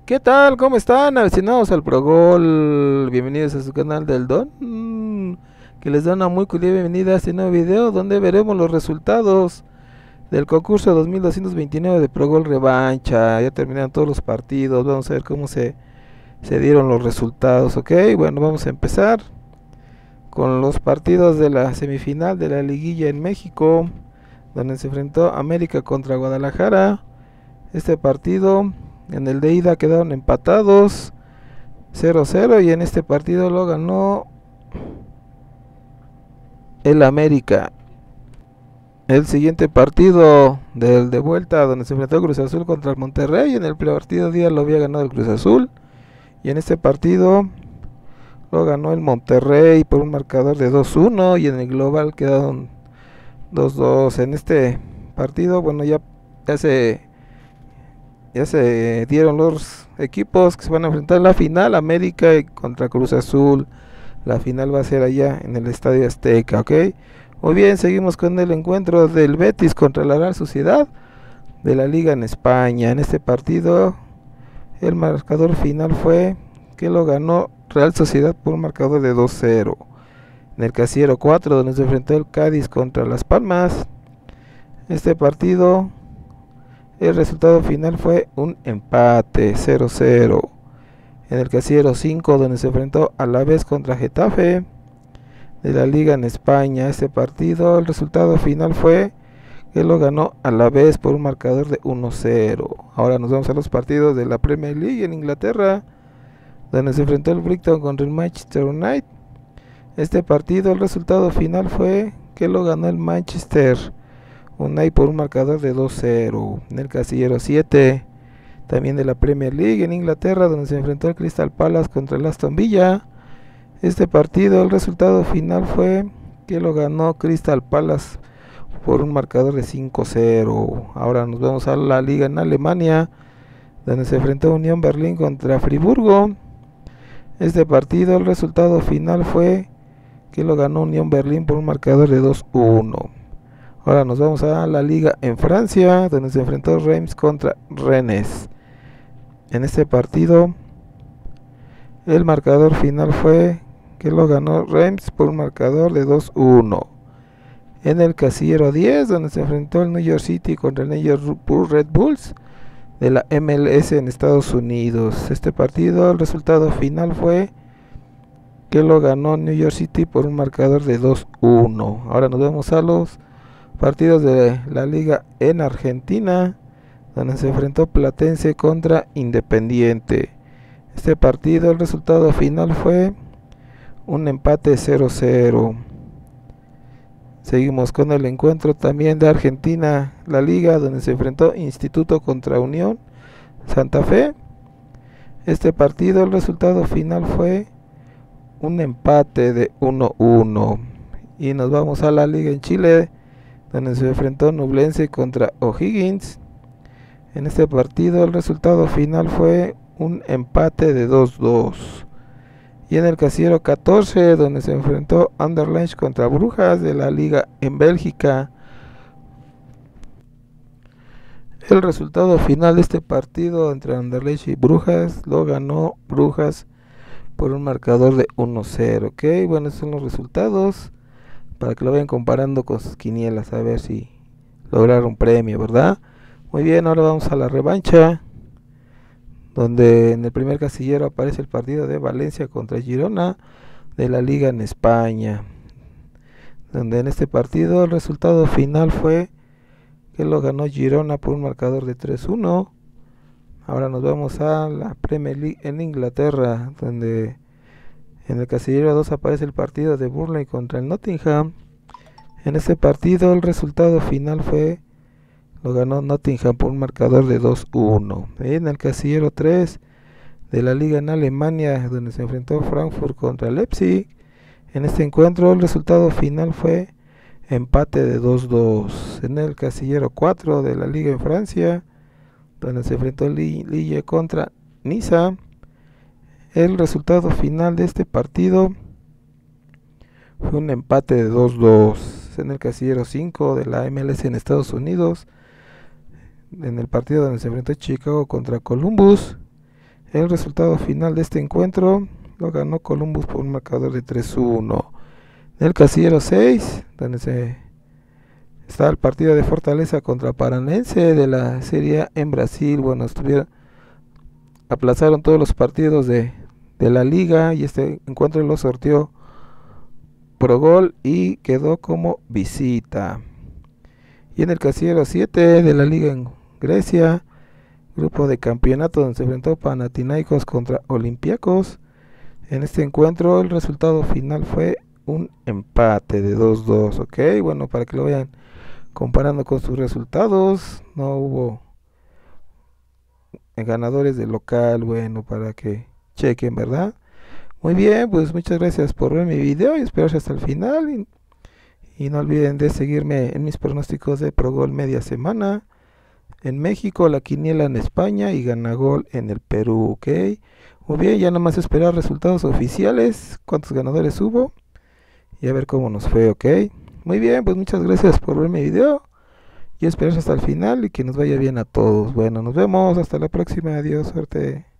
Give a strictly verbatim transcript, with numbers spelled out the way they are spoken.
¿Qué tal? ¿Cómo están? Avecinados al Progol. Bienvenidos a su canal del Don. mm, Que les da una muy cordial bienvenida a este nuevo video donde veremos los resultados del concurso dos mil doscientos veintinueve de Progol Revancha. Ya terminaron todos los partidos. Vamos a ver cómo se, se dieron los resultados. Ok, bueno, vamos a empezar con los partidos de la semifinal de la liguilla en México, donde se enfrentó América contra Guadalajara. Este partido, en el de ida quedaron empatados cero cero y en este partido lo ganó el América. El siguiente partido del de vuelta, donde se enfrentó Cruz Azul contra el Monterrey, en el partido día lo había ganado el Cruz Azul y en este partido lo ganó el Monterrey por un marcador de dos uno y en el global quedaron dos dos. En este partido, bueno, ya, ya se ya se dieron los equipos que se van a enfrentar en la final, América contra Cruz Azul. La final va a ser allá en el Estadio Azteca, ok. Muy bien, seguimos con el encuentro del Betis contra la Real Sociedad de la Liga en España. En este partido el marcador final fue que lo ganó Real Sociedad por un marcador de dos cero. En el casillero cuatro, donde se enfrentó el Cádiz contra Las Palmas, este partido el resultado final fue un empate cero cero. En el casillero cinco, donde se enfrentó Alavés contra Getafe de la Liga en España, este partido el resultado final fue que lo ganó Alavés por un marcador de uno cero. Ahora nos vamos a los partidos de la Premier League en Inglaterra, donde se enfrentó el Brighton contra el Manchester United. Este partido el resultado final fue que lo ganó el Manchester United por un marcador de dos cero. En el casillero siete, también de la Premier League en Inglaterra, donde se enfrentó el Crystal Palace contra el Aston Villa. Este partido el resultado final fue que lo ganó Crystal Palace por un marcador de cinco cero. Ahora nos vamos a la liga en Alemania, donde se enfrentó Unión Berlín contra Friburgo. Este partido el resultado final fue que lo ganó Unión Berlín por un marcador de dos uno. Ahora nos vamos a la liga en Francia, donde se enfrentó Reims contra Rennes. En este partido el marcador final fue que lo ganó Reims por un marcador de dos uno. En el casillero diez, donde se enfrentó el New York City contra el New York Red Bulls de la M L S en Estados Unidos. Este partido el resultado final fue que lo ganó New York City por un marcador de dos uno. Ahora nos vamos a los partidos de la liga en Argentina, donde se enfrentó Platense contra Independiente. Este partido el resultado final fue un empate cero cero. Seguimos con el encuentro también de Argentina, la liga, donde se enfrentó Instituto contra Unión Santa Fe. Este partido el resultado final fue un empate de uno uno. Y nos vamos a la liga en Chile, donde se enfrentó Nublense contra O'Higgins. En este partido el resultado final fue un empate de dos dos. Y en el casillero catorce, donde se enfrentó Anderlecht contra Brujas de la liga en Bélgica, el resultado final de este partido entre Anderlecht y Brujas lo ganó Brujas por un marcador de uno cero. Ok, bueno, esos son los resultados para que lo vayan comparando con sus quinielas, a ver si lograron premio, ¿verdad? Muy bien, ahora vamos a la revancha, donde en el primer casillero aparece el partido de Valencia contra Girona de la Liga en España, donde en este partido el resultado final fue que lo ganó Girona por un marcador de tres uno. Ahora nos vamos a la Premier League en Inglaterra, donde en el casillero dos aparece el partido de Burnley contra el Nottingham. En este partido el resultado final fue lo ganó Nottingham por un marcador de dos uno. En el casillero tres de la liga en Alemania, donde se enfrentó Frankfurt contra Leipzig, en este encuentro el resultado final fue empate de dos dos. En el casillero cuatro de la liga en Francia, donde se enfrentó Lille contra Niza, el resultado final de este partido fue un empate de dos dos. En el casillero cinco de la M L S en Estados Unidos, en el partido donde se enfrentó Chicago contra Columbus, El resultado final de este encuentro lo ganó Columbus por un marcador de tres uno. En el casillero seis, donde se está el partido de Fortaleza contra Paranense de la Serie A en Brasil. Bueno, estuvieron, aplazaron todos los partidos de, de la liga y este encuentro lo sorteó Pro Gol y quedó como visita. Y en el casillero siete de la liga en Grecia, grupo de campeonato donde se enfrentó Panathinaikos contra Olympiacos. En este encuentro el resultado final fue un empate de dos dos, ok, bueno, para que lo vayan comparando con sus resultados, no hubo ganadores de local, bueno, para que chequen, ¿verdad? Muy bien, pues muchas gracias por ver mi video y espero hasta el final y, y no olviden de seguirme en mis pronósticos de Pro Gol media semana. En México, la quiniela en España y Ganagol en el Perú, ok. Muy bien, ya nada más esperar resultados oficiales, cuántos ganadores hubo y a ver cómo nos fue, ok. Muy bien, pues muchas gracias por ver mi video y espero hasta el final y que nos vaya bien a todos. Bueno, nos vemos, hasta la próxima, adiós, suerte.